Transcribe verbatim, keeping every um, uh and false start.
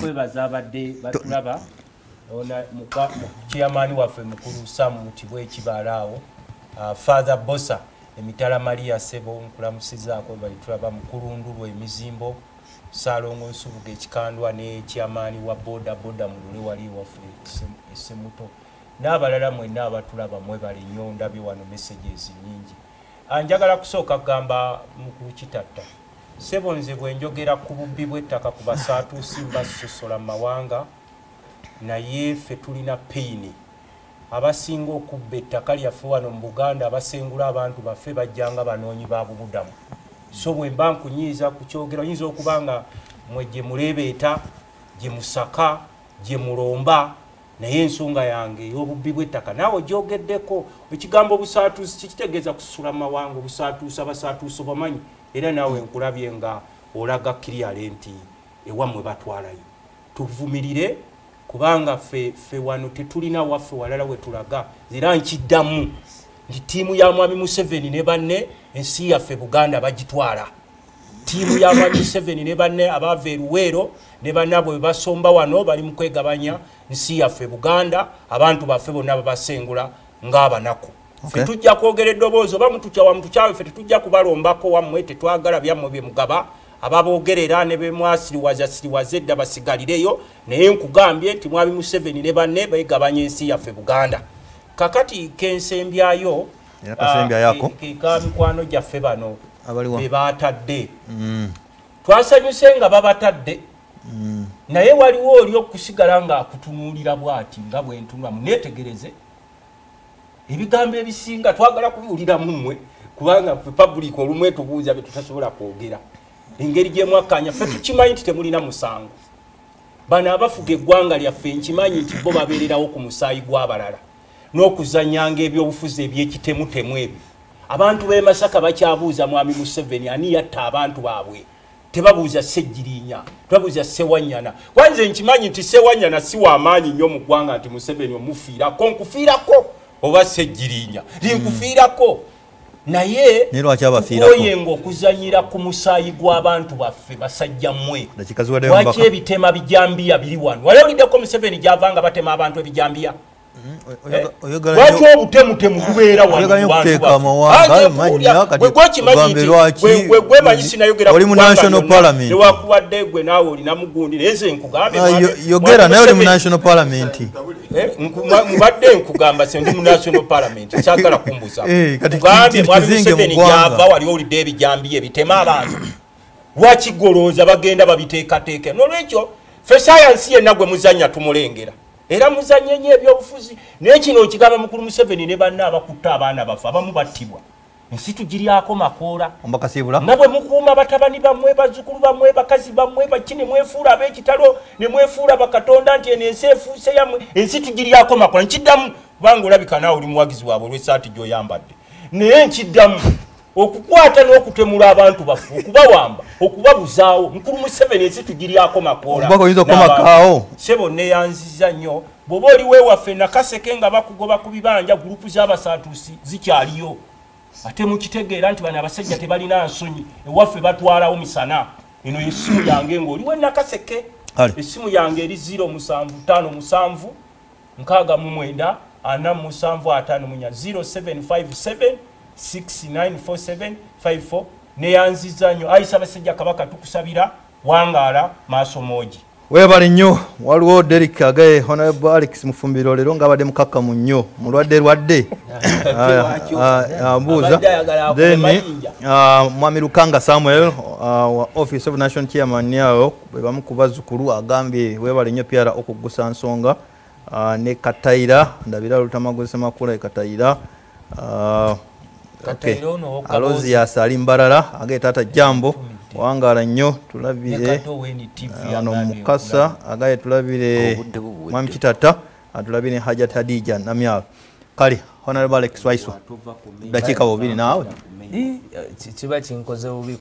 okwebaza abadde batulaba ona chairman waffe mukulu Sam Mutibwe Kibalaawo Father Bossa emitala Maria Sebo nkulamusizaako balitulaba mukulundulwa emizimbo Salongo Nsubuga ekikandwa ne chairman wa boda boda mulule wali waffe Semuto n'abalala mwenna abatulaba mwebale nnyo ndabye wano messages nyingi. Anjagala kusooka kugamba mukulu Kitatta Sebo nze bwe njogera ku bubbi bw'ettaka ku basaatuusi basosola mawanga naye ffe tulina pain abasinga okubba ettaka lyaffe wano mu Buganda abasengula abantu baffe bajjanga banoonyi ba bubudamu. So bwe mba nkunyiiza ku kyogero oyinza okuba nga mwe gye muleebeeta gye musaka gye mulomba naye ensonga yange ey'obubbi bw'ettaka naawe gyogeddeko ekigambo obusaatuusi kikitegeeza kusula mawanga obusaatuusi abasaatuusi bamanyi era naawe nkulabye nga olaga kiriyale nti ewammwe batwalayo tuvumirire kubanga ffe ffe wano tetulina waffe walala we tulaga era nkiddamu nti ttiimu ya Mwami Museveni ne banne ensi yaffe Buganda bagitwala ttiimu ya Mwami Museveni ne banne abava eruweero ne bannabwe bwe basomba wano bali mu kwegabanya nsi yaffe Buganda abantu baffe bonna babasengula ng'abanaku. Okay. Ffe tujja kwogera eddoboozi oba mutukya wa mutukyawe ffe tetujja kubalombako wammwe tetwagala byammwe bye mugaba ababoogerera ne be mwasiriwaza siriwaza edda basigalireyo naye nkugambye nti Mwami Museveni ne banne beegabanya ensi yaffe Buganda. Kakati kensembyayo yakasembya yako kika mikwano gyaffe bano be batadde mm. twasanyuse nga babatadde mm. naye waliwo oli okusigala nga akutunuulira bwati nga bwe ntunula muneetegereze ebigambo ebisinga twagala kubiwulira mumwe kubanga public olumwe tubuuza bye tutasobola kwogera engeri gye mwakanya ffe tukimanyi nti temulina musango bano abafuga eggwanga lyaffe nkimanyi nti bo babeererawo ku musaayi gw'abalala n'okuzanyanga ebyobufuzi eby'ekitemutemu ebyo abantu b'e Masaka bakyabuuza Mwami Museveni ani yatta abantu baabwe tebabuuza Ssejjirinya tebabuuza Ssewanyana kwanze nkimanyi nti Ssewanyana si w'amaanyi nnyo mu ggwanga nti Museveni omufiirako nkufiirako oba Ssejjirinya linkufiirako naye oyenga okuzanyira ku musaayi gw'abantu baffe basajja mmwe lwaki ebitema bijambiya biri wano wali oliddeko Museveni gy'avanga batema abantu ebijambiya lwaki obutemutemu bubeera wegwemanyi sinayogeranewakuwadde gwe naawe olina mugundi neze nkugambeyogera naye oli mu national parliament mubadde nkugamba se ndi mu national parliament kyagala kumbuza kugambye Mwami Museveni gyava wali olidde ebijambiye bitema abantu lwaki golooza bagenda babiteekateeke nolwekyo ffe sayansi yenna gwe muzanya tumulengera era muzanyenye ebyobufuzi naye kino okigamba mukulu Museveni ne banne abakutta abaana bafe abamu battibwa ensi tugiryako makoola nga bwe mukuuma batabani bammwe bazzukulu bammwe bakazi bammwe bakine mwefuula ab'ekitalo ne mwefuula bakatonda nti eno ensi efuuse yammwe ensi tugiryako makoola nkiddamu kubanga olabika naawe oli muwagizi waabwe olw'essaati gy'oyambadde naye nkiddamu okukwata n'okutemula abantu baffe okubawamba okubabuzaawo mukulu Museveni ensi tugiryako makoola Sebo neyanziza nnyo bw'oba oli weewaffe Nakaseke nga bakugoba ku bibanja gurupu z'abasaatuusi zikyaliyo ate mukitegeera nti bano abasajja tebalina nsonyi ewaffe batwalawo misana eno essimu yange ng'oliwe Nakaseke essimu yange eri zero musanvu ttaano musanvu nkaaga mu mwenda ana musanvu ataano munya zero seven five seven six nine four seven five four neyanziza nnyo ayisa abasajja Kabaka tukusabira wangaala maaso moogi webali nnyo waliwo Derek Agaye Honorable Alex Mufumbiro leero ng'abadde mukakkamu nnyo mulwadde lwadde ambuuza then Mwami Lukanga Samuel wa Office of National Chairman yawo bwe bamu ku bazzukulu agambye webali nnyo pyara okuggusa nsonga ne Katayira ndabira Luttamaguzi Semakula e Katayira okay. Alozi ya Salim Barara Agaye Tata Jambo wangala nnyo tulabire ano Mukasa Agaye tulabire Mwami Kitata atulabire Hajat Hadija namyalo kali Honorable Alex Waiswa dakika bobiri naawe kiba kinkoze bubi